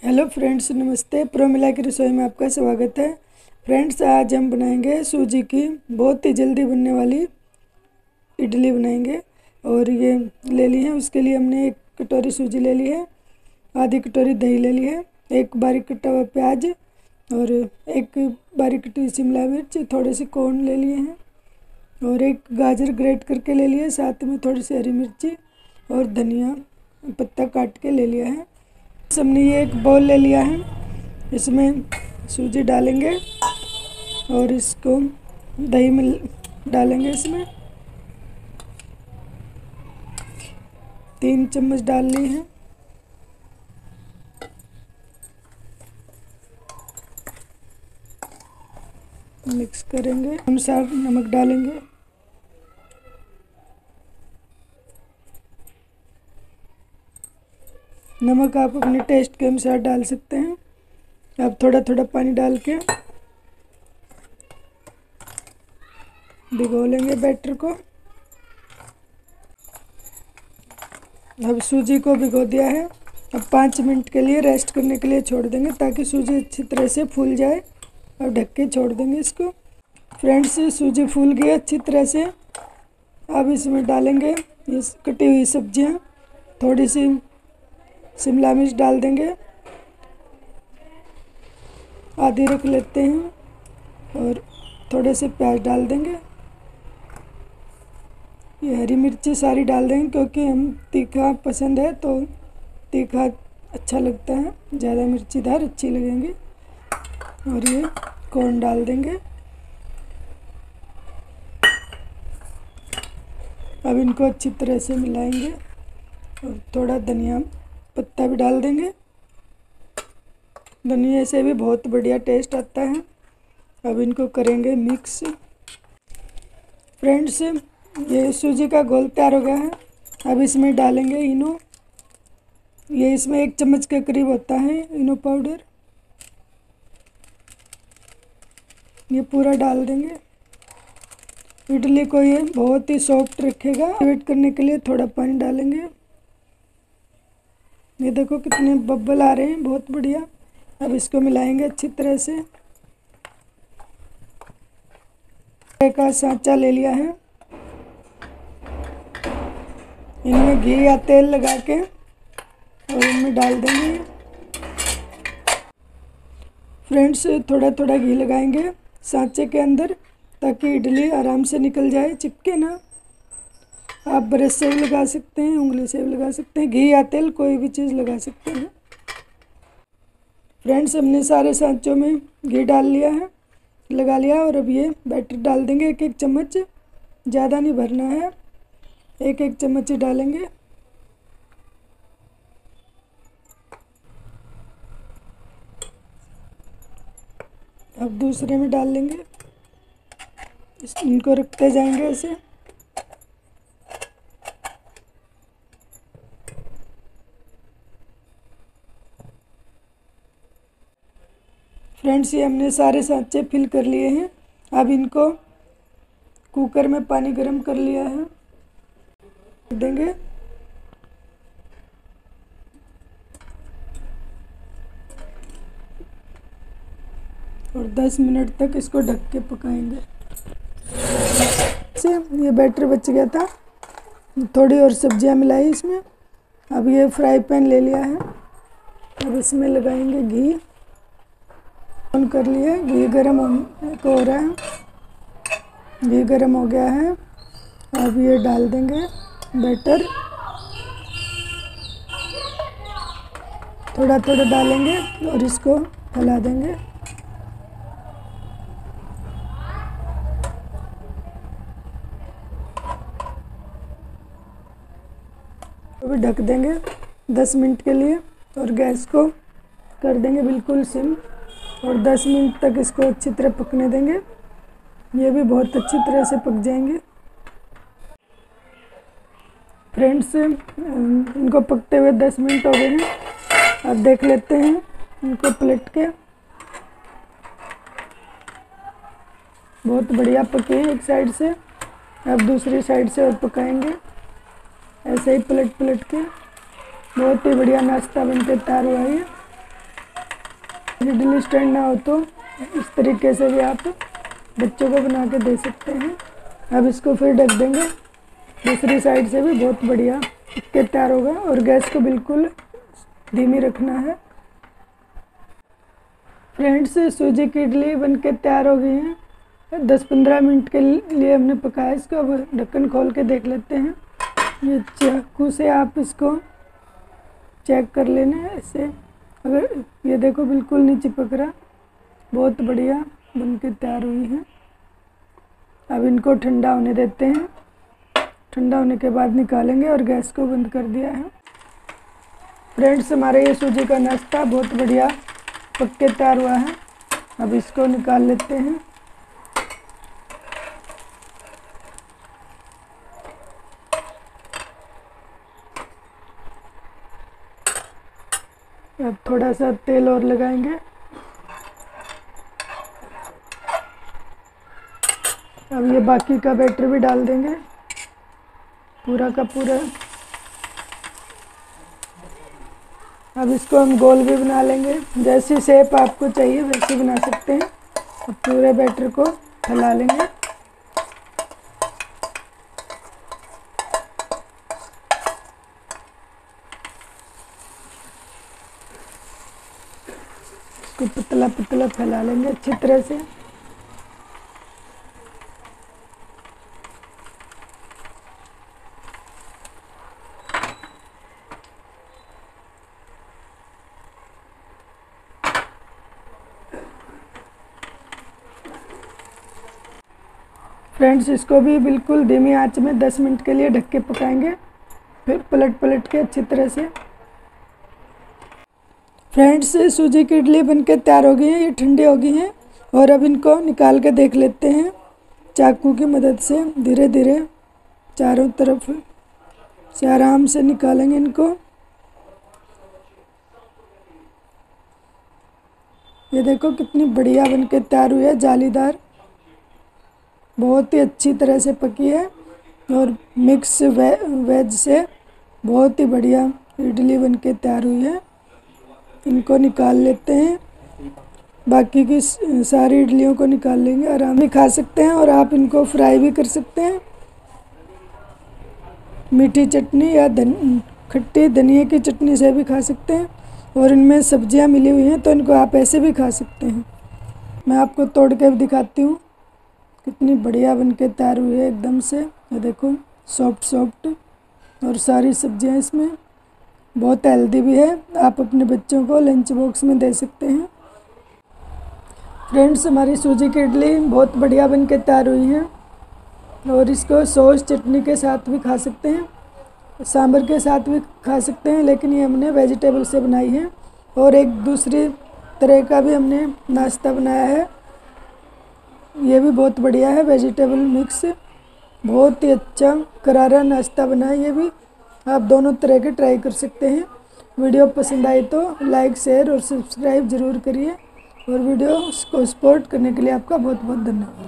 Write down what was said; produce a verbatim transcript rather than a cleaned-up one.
Hello friends, नमस्ते। प्रोमिला की रसोई में आपका स्वागत है। फ्रेंड्स, आज हम बनाएंगे सूजी की बहुत ही जल्दी बनने वाली इडली बनाएंगे। और ये ले ली है, उसके लिए हमने एक कटोरी सूजी ले ली है, आधी कटोरी दही ले ली है, एक बारीक कटा हुआ प्याज और एक बारीक कटी शिमला मिर्च, थोड़े से कॉर्न ले लिए हैं और एक गाजर ग्रेट करके ले लिया, साथ में थोड़ी सी हरी मिर्ची और धनिया पत्ता काट के ले लिया है। हमने ये एक बाउल ले लिया है, इसमें सूजी डालेंगे और इसको दही में डालेंगे। इसमें तीन चम्मच डाल ली है। मिक्स करेंगे, अनुसार नमक डालेंगे। नमक आप अपने टेस्ट के अनुसार डाल सकते हैं। अब थोड़ा थोड़ा पानी डाल के भिगो लेंगे बैटर को। अब सूजी को भिगो दिया है, अब पाँच मिनट के लिए रेस्ट करने के लिए छोड़ देंगे ताकि सूजी अच्छी तरह से फूल जाए। और ढक के छोड़ देंगे इसको। फ्रेंड्स, सूजी फूल गई अच्छी तरह से। अब इसमें डालेंगे इस कटी हुई सब्जियां, थोड़ी सी शिमला मिर्च डाल देंगे, आधी रख लेते हैं और थोड़े से प्याज डाल देंगे। ये हरी मिर्ची सारी डाल देंगे क्योंकि हम तीखा पसंद है, तो तीखा अच्छा लगता है, ज़्यादा मिर्चीदार अच्छी लगेंगी। और ये कॉर्न डाल देंगे। अब इनको अच्छी तरह से मिलाएंगे और थोड़ा धनिया पत्ता भी डाल देंगे। धनिया से भी बहुत बढ़िया टेस्ट आता है। अब इनको करेंगे मिक्स। फ्रेंड्स, ये सूजी का घोल तैयार हो गया है। अब इसमें डालेंगे इनो। ये इसमें एक चम्मच के करीब होता है इनो पाउडर। ये पूरा डाल देंगे। इडली को ये बहुत ही सॉफ्ट रखेगा। वेट करने के लिए थोड़ा पानी डालेंगे। ये देखो कितने बब्बल आ रहे हैं, बहुत बढ़िया। अब इसको मिलाएंगे अच्छी तरह से। एक सांचा ले लिया है, इनमें घी या तेल लगा के और इनमें डाल देंगे। फ्रेंड्स, थोड़ा थोड़ा घी लगाएंगे सांचे के अंदर ताकि इडली आराम से निकल जाए, चिपके ना। आप ब्रश से भी लगा सकते हैं, उंगली से भी लगा सकते हैं, घी या तेल कोई भी चीज़ लगा सकते हैं। फ्रेंड्स, हमने सारे सांचों में घी डाल लिया है, लगा लिया। और अब ये बैटर डाल देंगे एक एक चम्मच, ज़्यादा नहीं भरना है, एक एक चम्मच ही डालेंगे। अब दूसरे में डाल लेंगे, इनको रखते जाएंगे ऐसे। फ्रेंड्स, ये हमने सारे सांचे फिल कर लिए हैं। अब इनको कुकर में पानी गरम कर लिया है, देंगे। और दस मिनट तक इसको ढक के पकाएंगे। से ये बैटर बच गया था, थोड़ी और सब्जियां मिलाई इसमें। अब ये फ्राई पैन ले लिया है, अब इसमें लगाएंगे घी। ऑन कर लिए, घी गरम होने को हो रहा है। घी गरम हो गया है। अब ये डाल देंगे बैटर, थोड़ा थोड़ा डालेंगे और इसको फैला देंगे। अभी ढक देंगे दस मिनट के लिए और गैस को कर देंगे बिल्कुल सिम। और दस मिनट तक इसको अच्छी तरह पकने देंगे। ये भी बहुत अच्छी तरह से पक जाएंगे। फ्रेंड्स, इनको पकते हुए दस मिनट हो गए हैं। अब देख लेते हैं इनको पलट के। बहुत बढ़िया पके हैं एक साइड से। अब दूसरी साइड से और पकाएंगे, ऐसे ही पलट पलट के। बहुत ही बढ़िया नाश्ता बनके तैयार हुआ है। इडली स्टैंड ना हो तो इस तरीके से भी आप बच्चों को बना के दे सकते हैं। अब इसको फिर ढक देंगे, दूसरी साइड से भी बहुत बढ़िया पक के तैयार होगा। और गैस को बिल्कुल धीमी रखना है। फ्रेंड्स, सूजी की इडली बनके तैयार हो गई है। दस पंद्रह मिनट के लिए हमने पकाया इसको। अब ढक्कन खोल के देख लेते हैं। ये चाकू से आप इसको चेक कर लेना है ऐसे। अगर ये देखो बिल्कुल नहीं चिपक रहा, बहुत बढ़िया बनके तैयार हुई है। अब इनको ठंडा होने देते हैं। ठंडा होने के बाद निकालेंगे और गैस को बंद कर दिया है। फ्रेंड्स, हमारे ये सूजी का नाश्ता बहुत बढ़िया पक के तैयार हुआ है। अब इसको निकाल लेते हैं। अब थोड़ा सा तेल और लगाएंगे। अब ये बाकी का बैटर भी डाल देंगे, पूरा का पूरा। अब इसको हम गोल भी बना लेंगे, जैसी शेप आपको चाहिए वैसी बना सकते हैं। अब पूरे बैटर को फैला लेंगे। इसको पतला पतला फैला लेंगे अच्छी तरह से। फ्रेंड्स, इसको भी बिल्कुल धीमी आंच में दस मिनट के लिए ढक के पकाएंगे, फिर पलट पलट के अच्छी तरह से। फ्रेंड्स, सूजी की इडली बनके तैयार हो गई है। ये ठंडी हो गई हैं और अब इनको निकाल के देख लेते हैं। चाकू की मदद से धीरे धीरे चारों तरफ से आराम से निकालेंगे इनको। ये देखो कितनी बढ़िया बनके तैयार हुई है, जालीदार, बहुत ही अच्छी तरह से पकी है। और मिक्स वे वेज से बहुत ही बढ़िया इडली बनके तैयार हुई है। इनको निकाल लेते हैं। बाकी की सारी इडलियों को निकाल लेंगे। आराम से खा सकते हैं और आप इनको फ्राई भी कर सकते हैं। मीठी चटनी या धन खट्टी धनिया की चटनी से भी खा सकते हैं। और इनमें सब्जियां मिली हुई हैं तो इनको आप ऐसे भी खा सकते हैं। मैं आपको तोड़ के दिखाती हूँ कितनी बढ़िया बनके तैयार हुई है एकदम से। ये देखो सॉफ्ट सॉफ्ट, और सारी सब्जियां इसमें बहुत हेल्दी भी है। आप अपने बच्चों को लंच बॉक्स में दे सकते हैं। फ्रेंड्स, हमारी सूजी की इडली बहुत बढ़िया बनके तैयार हुई है। और इसको सॉस चटनी के साथ भी खा सकते हैं, सांभर के साथ भी खा सकते हैं, लेकिन ये हमने वेजिटेबल से बनाई है। और एक दूसरी तरह का भी हमने नाश्ता बनाया है, ये भी बहुत बढ़िया है, वेजिटेबल मिक्स। बहुत ही अच्छा करारा नाश्ता बना है ये भी। आप दोनों तरह के ट्राई कर सकते हैं। वीडियो पसंद आए तो लाइक शेयर और सब्सक्राइब ज़रूर करिए। और वीडियो को सपोर्ट करने के लिए आपका बहुत बहुत धन्यवाद।